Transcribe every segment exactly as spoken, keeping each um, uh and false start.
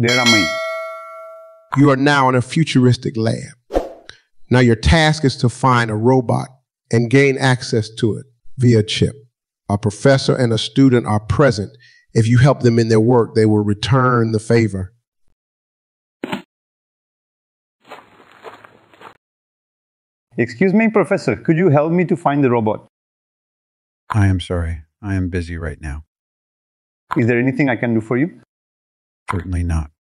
There are many. You are now in a futuristic lab. Now your task is to find a robot and gain access to it via a chip. A professor and a student are present. If you help them in their work, they will return the favor. Excuse me, Professor, could you help me to find the robot? I am sorry. I am busy right now. Is there anything I can do for you? Certainly not.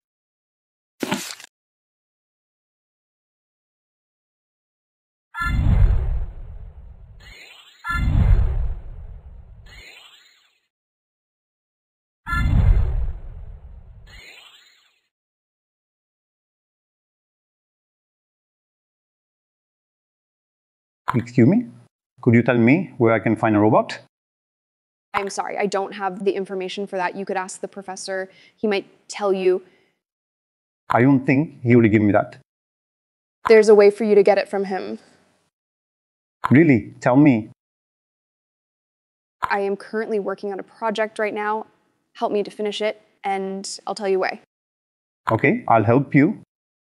Excuse me? Could you tell me where I can find a robot? I'm sorry, I don't have the information for that. You could ask the professor. He might tell you. I don't think he will give me that. There's a way for you to get it from him. Really? Tell me. I am currently working on a project right now. Help me to finish it, and I'll tell you why. Okay, I'll help you.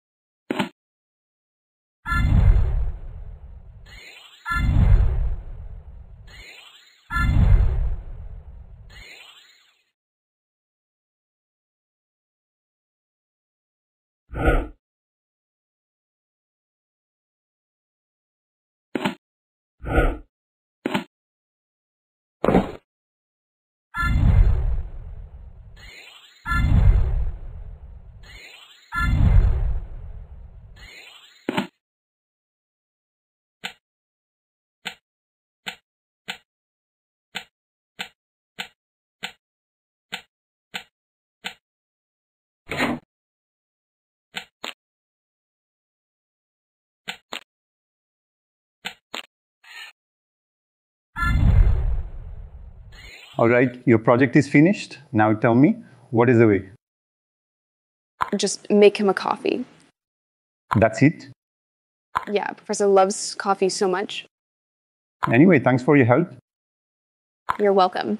All right, your project is finished. Now tell me, what is the way? Just make him a coffee. That's it? Yeah, Professor loves coffee so much. Anyway, thanks for your help. You're welcome.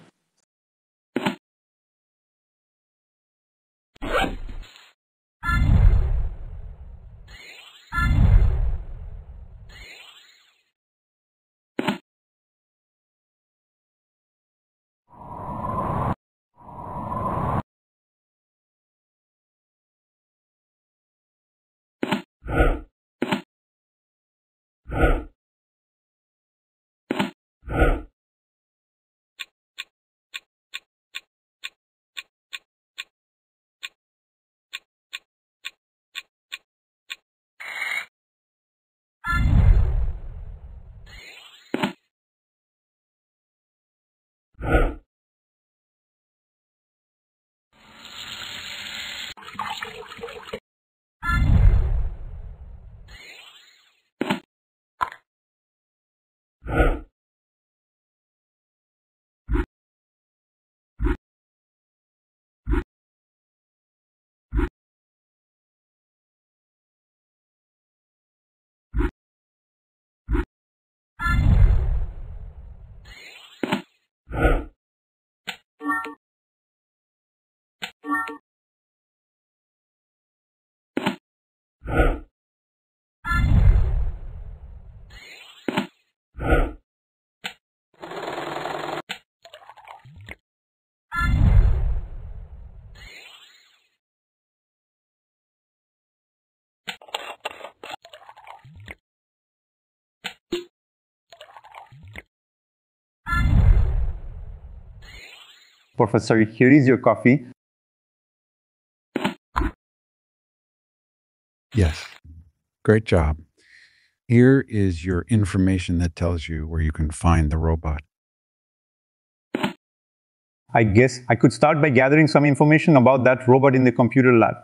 Professor, here is your coffee. Yes. Great job. Here is your information that tells you where you can find the robot. I guess I could start by gathering some information about that robot in the computer lab.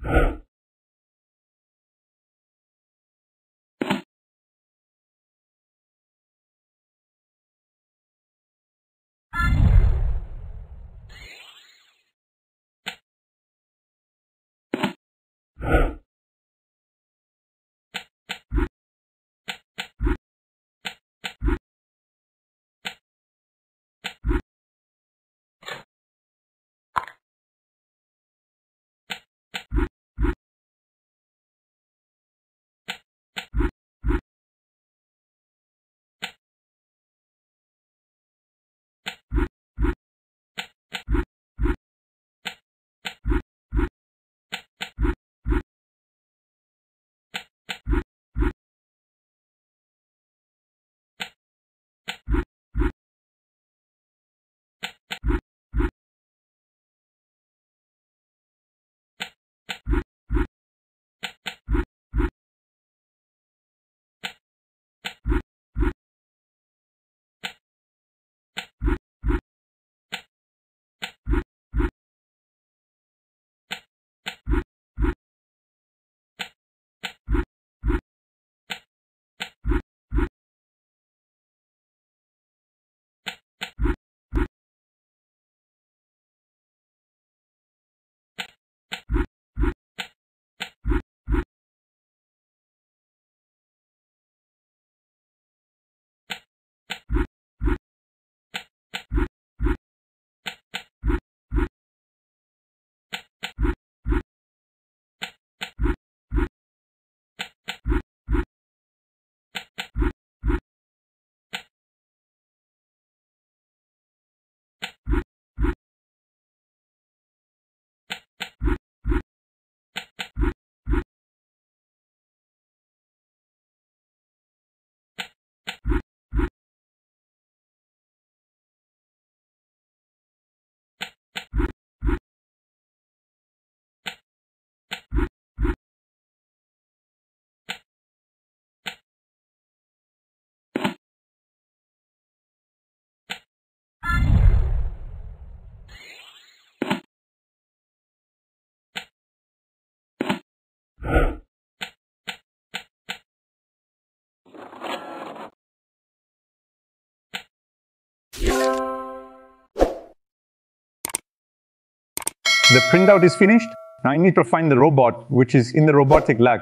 The printout is finished. Now I need to find the robot, which is in the robotic lab.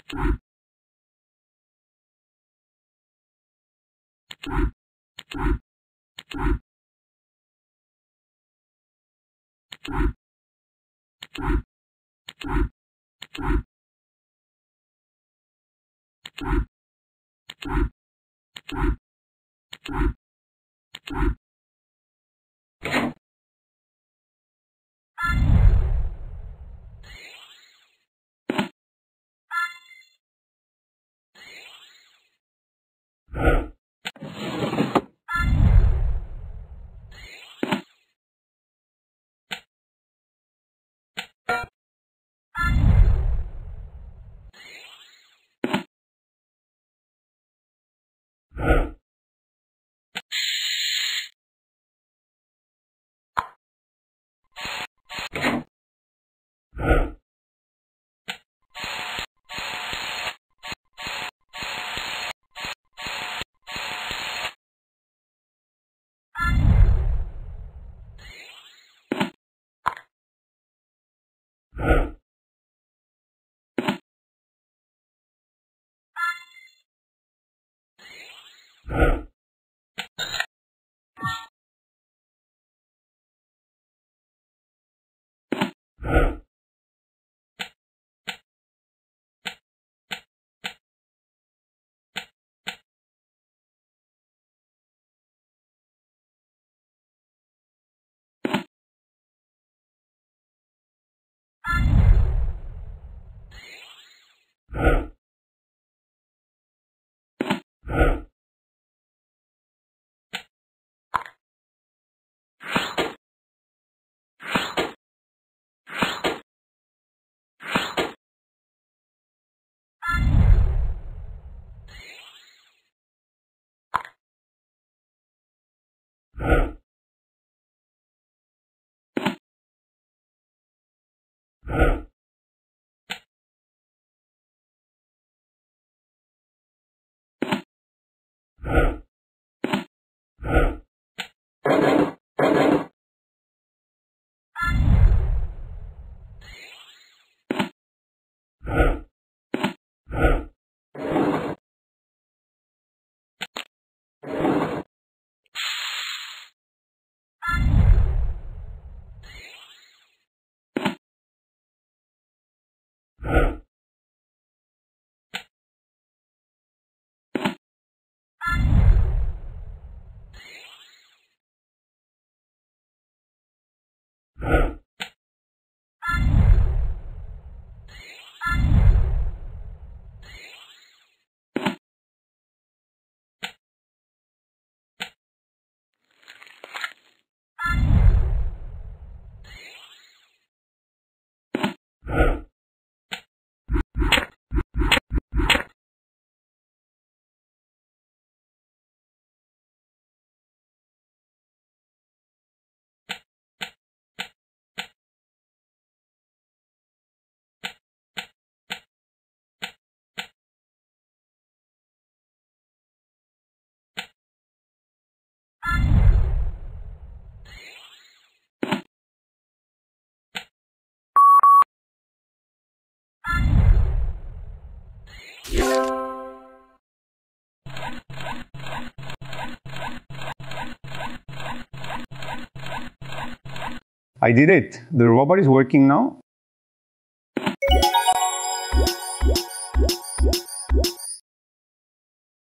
I did it. The robot is working now.